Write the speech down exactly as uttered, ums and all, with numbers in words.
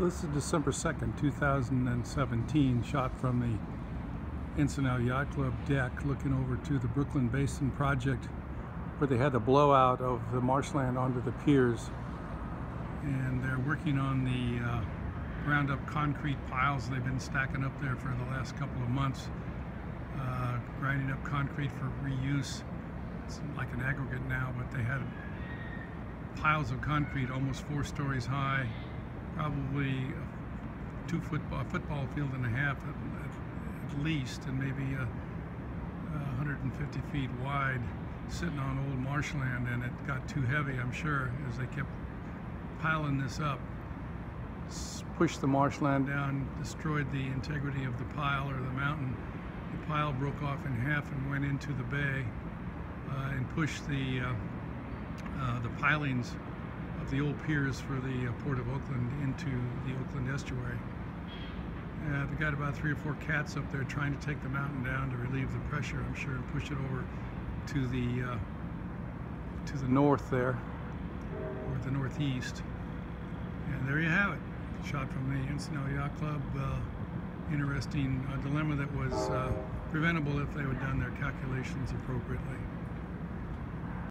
This is December second, two thousand seventeen, shot from the Encinal Yacht Club deck looking over to the Brooklyn Basin project where they had the blowout of the marshland onto the piers. And they're working on the uh, ground up concrete piles they've been stacking up there for the last couple of months, uh, grinding up concrete for reuse. It's like an aggregate now, but they had piles of concrete almost four stories high, probably a two football, a football field and a half at, at, at least, and maybe a, a one hundred fifty feet wide, sitting on old marshland, and it got too heavy, I'm sure, as they kept piling this up. Pushed the marshland down, destroyed the integrity of the pile or the mountain. The pile broke off in half and went into the bay uh, and pushed the uh, uh, the pilings of the old piers for the uh, Port of Oakland into the Oakland estuary. Uh, they got about three or four cats up there trying to take the mountain down to relieve the pressure, I'm sure, and push it over to the uh, to the north there, or the northeast. And there you have it, shot from the Encinal Yacht Club. Uh, interesting uh, dilemma that was uh, preventable if they had done their calculations appropriately.